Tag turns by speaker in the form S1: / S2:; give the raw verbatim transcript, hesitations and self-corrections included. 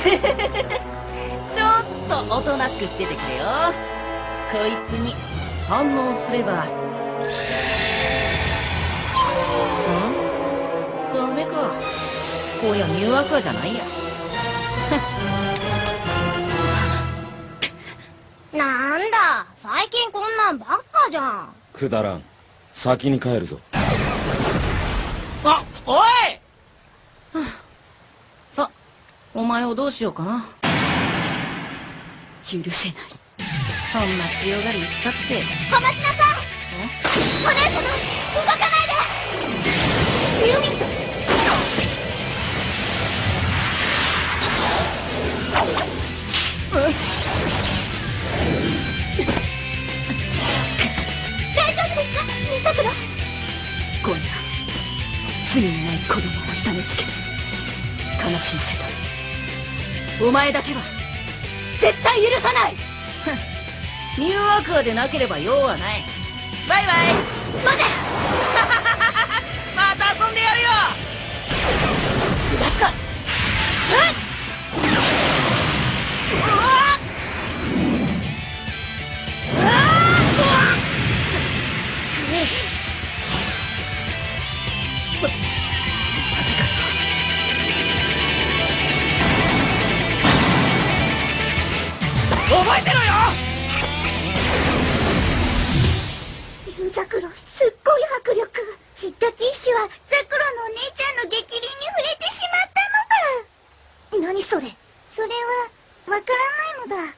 S1: ちょっとおとなしくしててくれよ。こいつに反応すれば。ん？ダメか。こりゃニューアクアじゃないや。
S2: なんだ、最近こんなんばっかじゃん。
S3: くだらん。先に帰るぞ。
S1: あ、おい！さ、お前をどうしようかな。
S2: 許せない。
S1: そんな強がり言ったって。
S2: 小松菜さん、お姉様動かないで。ミューミント。大丈夫ですか、ミサクラ。
S4: 今夜罪のない子供を痛めつけ悲しませた。お前だけは絶対許さない。
S1: ニューアクアでなければ用はない。バイバイ。
S2: 待て。
S1: また遊んでやるよ。
S4: 出すか。
S1: 覚えてろよ。
S2: ミュザクロ、すっごい迫力。きっとティッシュはザクロのお姉ちゃんの激鱗に触れてしまったのだ。何それ。それはわからないのだ。